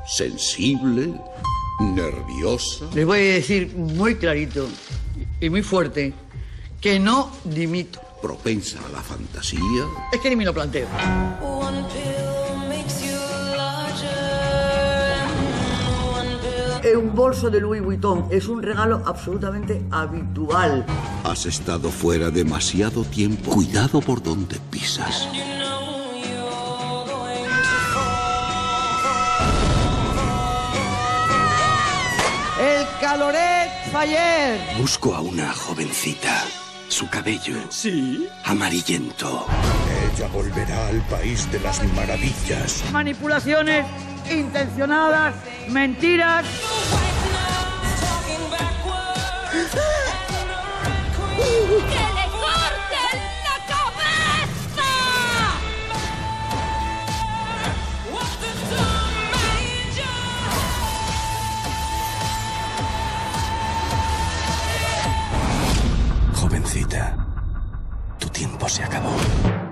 sensible, nerviosa. Les voy a decir muy clarito y muy fuerte que no dimito. Propensa a la fantasía. Es que ni me lo planteo. Un bolso de Louis Vuitton es un regalo absolutamente habitual. Has estado fuera demasiado tiempo. Cuidado por donde pisas. El Caloret Fayer. Busco a una jovencita. Su cabello. Sí. Amarillento. Ella volverá al país de las maravillas. Manipulaciones intencionadas, mentiras. ¡Que le corten la cabeza! Jovencita, tu tiempo se acabó.